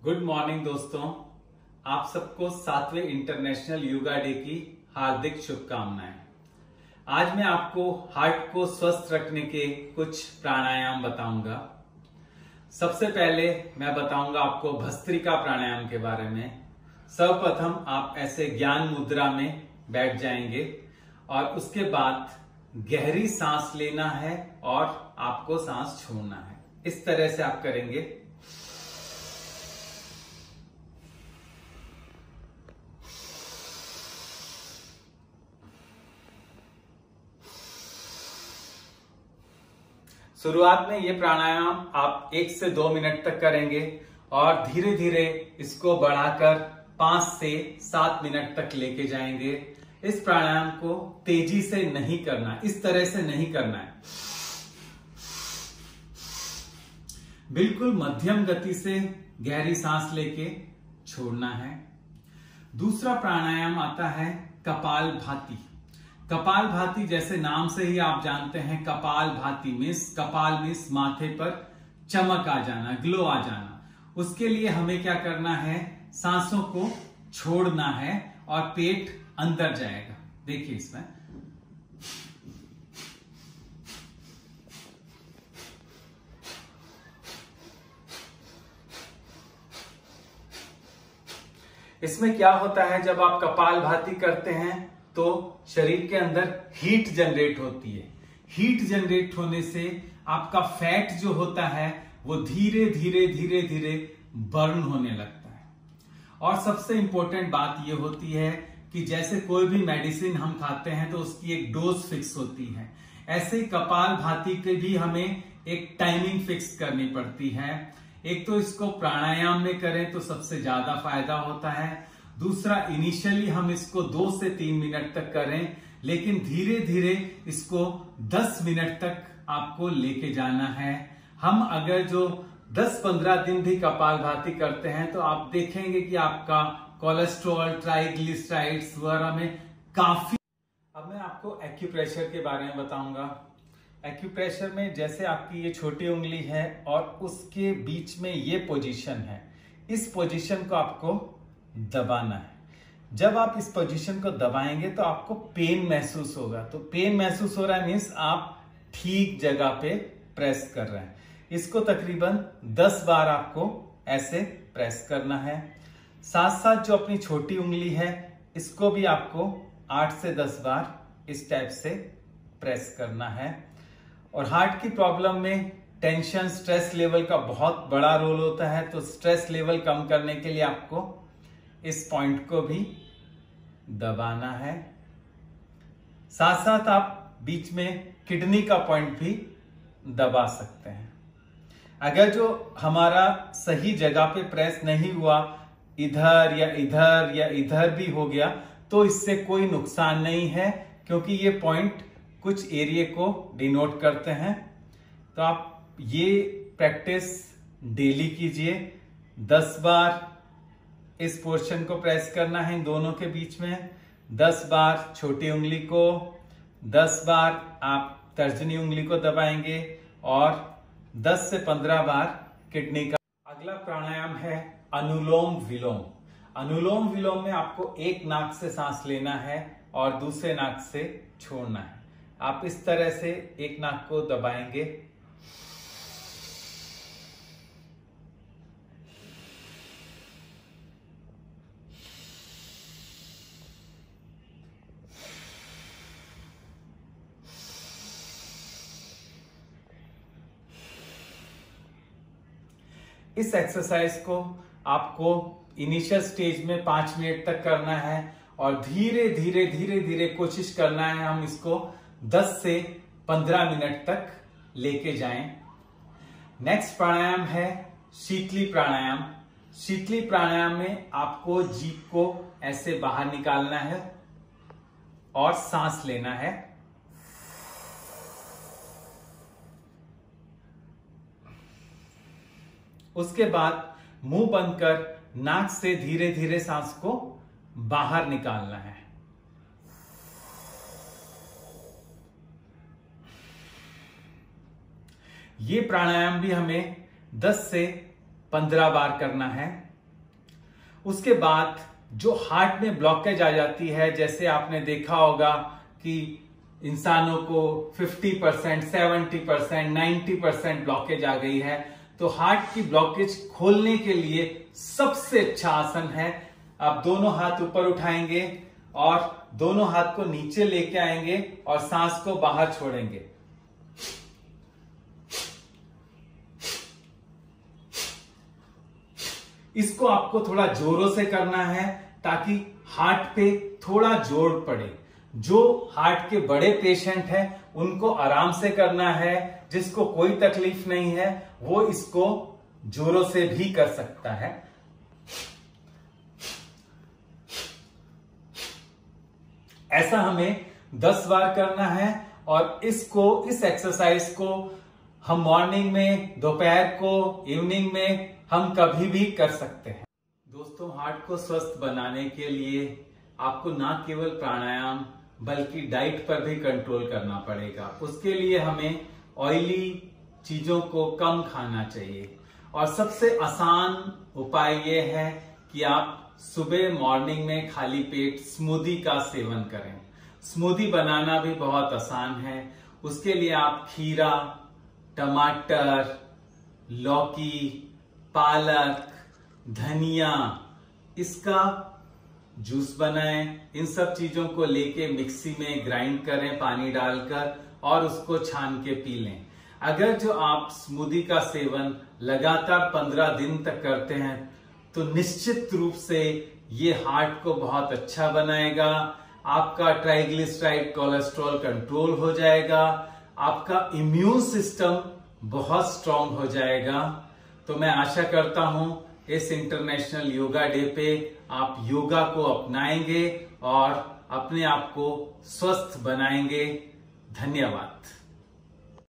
Good morning दोस्तों, आप सबको 7वें इंटरनेशनल योगा डे की हार्दिक शुभकामनाएं। आज मैं आपको हार्ट को स्वस्थ रखने के कुछ प्राणायाम बताऊंगा। सबसे पहले मैं बताऊंगा आपको भस्त्रिका प्राणायाम के बारे में। सर्वप्रथम आप ऐसे ज्ञान मुद्रा में बैठ जाएंगे और उसके बाद गहरी सांस लेना है और आपको सांस छोड़ना है। इस तरह से आप करेंगे। शुरुआत में ये प्राणायाम आप 1 से 2 मिनट तक करेंगे और धीरे धीरे इसको बढ़ाकर 5 से 7 मिनट तक लेके जाएंगे। इस प्राणायाम को तेजी से नहीं करना, इस तरह से नहीं करना है, बिल्कुल मध्यम गति से गहरी सांस लेके छोड़ना है। दूसरा प्राणायाम आता है कपालभाति। कपालभाति जैसे नाम से ही आप जानते हैं, कपालभाति मीन्स कपाल मीन्स माथे पर चमक आ जाना, ग्लो आ जाना। उसके लिए हमें क्या करना है, सांसों को छोड़ना है और पेट अंदर जाएगा। देखिए इसमें इसमें क्या होता है, जब आप कपालभाति करते हैं तो शरीर के अंदर हीट जनरेट होती है। हीट जनरेट होने से आपका फैट जो होता है वो धीरे धीरे धीरे धीरे बर्न होने लगता है। और सबसे इंपॉर्टेंट बात ये होती है कि जैसे कोई भी मेडिसिन हम खाते हैं तो उसकी एक डोज फिक्स होती है, ऐसे ही कपालभाति के भी हमें एक टाइमिंग फिक्स करनी पड़ती है। एक तो इसको प्राणायाम में करें तो सबसे ज्यादा फायदा होता है। दूसरा, इनिशियली हम इसको 2 से 3 मिनट तक करें, लेकिन धीरे धीरे इसको 10 मिनट तक आपको लेके जाना है। हम अगर जो 10-15 दिन भी कपालभाति करते हैं तो आप देखेंगे कि आपका कोलेस्ट्रॉल, ट्राइग्लिसराइड्स वगैरह में काफी। अब मैं आपको एक्यूप्रेशर के बारे में बताऊंगा। एक्यूप्रेशर में जैसे आपकी ये छोटी उंगली है और उसके बीच में ये पोजीशन है, इस पोजीशन को आपको दबाना है। जब आप इस पोजीशन को दबाएंगे तो आपको पेन महसूस होगा। तो पेन महसूस हो रहा है मीन्स आप ठीक जगह पे प्रेस कर रहे हैं। इसको तकरीबन 10 बार आपको ऐसे प्रेस करना है। साथ साथ जो अपनी छोटी उंगली है इसको भी आपको 8 से 10 बार इस टाइप से प्रेस करना है। और हार्ट की प्रॉब्लम में टेंशन, स्ट्रेस लेवल का बहुत बड़ा रोल होता है। तो स्ट्रेस लेवल कम करने के लिए आपको इस पॉइंट को भी दबाना है। साथ साथ आप बीच में किडनी का पॉइंट भी दबा सकते हैं। अगर जो हमारा सही जगह पे प्रेस नहीं हुआ, इधर या इधर या इधर भी हो गया, तो इससे कोई नुकसान नहीं है, क्योंकि ये पॉइंट कुछ एरिया को डिनोट करते हैं। तो आप ये प्रैक्टिस डेली कीजिए। 10 बार इस पोर्शन को प्रेस करना है इन दोनों के बीच में, 10 बार छोटी उंगली को, 10 बार आप तर्जनी उंगली को दबाएंगे और 10 से 15 बार किडनी का। अगला प्राणायाम है अनुलोम विलोम। अनुलोम विलोम में आपको एक नाक से सांस लेना है और दूसरे नाक से छोड़ना है। आप इस तरह से एक नाक को दबाएंगे, इस एक्सरसाइज को आपको इनिशियल स्टेज में 5 मिनट तक करना है और धीरे धीरे धीरे धीरे कोशिश करना है हम इसको 10 से 15 मिनट तक लेके जाएं। नेक्स्ट प्राणायाम है शीतली प्राणायाम। शीतली प्राणायाम में आपको जीभ को ऐसे बाहर निकालना है और सांस लेना है। उसके बाद मुंह बंद कर नाक से धीरे धीरे सांस को बाहर निकालना है। ये प्राणायाम भी हमें 10 से 15 बार करना है। उसके बाद जो हार्ट में ब्लॉकेज आ जाती है, जैसे आपने देखा होगा कि इंसानों को 50%, 70%, 90% ब्लॉकेज आ गई है, तो हार्ट की ब्लॉकेज खोलने के लिए सबसे अच्छा आसन है, आप दोनों हाथ ऊपर उठाएंगे और दोनों हाथ को नीचे लेके आएंगे और सांस को बाहर छोड़ेंगे। इसको आपको थोड़ा जोरों से करना है ताकि हार्ट पे थोड़ा जोर पड़े। जो हार्ट के बड़े पेशेंट हैं उनको आराम से करना है, जिसको कोई तकलीफ नहीं है वो इसको जोरों से भी कर सकता है। ऐसा हमें 10 बार करना है और इस एक्सरसाइज को हम मॉर्निंग में, दोपहर को, इवनिंग में हम कभी भी कर सकते हैं। दोस्तों, हार्ट को स्वस्थ बनाने के लिए आपको ना केवल प्राणायाम बल्कि डाइट पर भी कंट्रोल करना पड़ेगा। उसके लिए हमें ऑयली चीजों को कम खाना चाहिए और सबसे आसान उपाय यह है कि आप सुबह मॉर्निंग में खाली पेट स्मूदी का सेवन करें। स्मूदी बनाना भी बहुत आसान है। उसके लिए आप खीरा, टमाटर, लौकी, पालक, धनिया, इसका जूस बनाएं। इन सब चीजों को लेके मिक्सी में ग्राइंड करें पानी डालकर और उसको छान के पी लें। अगर जो आप स्मूदी का सेवन लगातार 15 दिन तक करते हैं तो निश्चित रूप से ये हार्ट को बहुत अच्छा बनाएगा। आपका ट्राइग्लिसराइड, कोलेस्ट्रॉल कंट्रोल हो जाएगा, आपका इम्यून सिस्टम बहुत स्ट्रांग हो जाएगा। तो मैं आशा करता हूं इस इंटरनेशनल योगा डे पे आप योगा को अपनाएंगे और अपने आप को स्वस्थ बनाएंगे। धन्यवाद।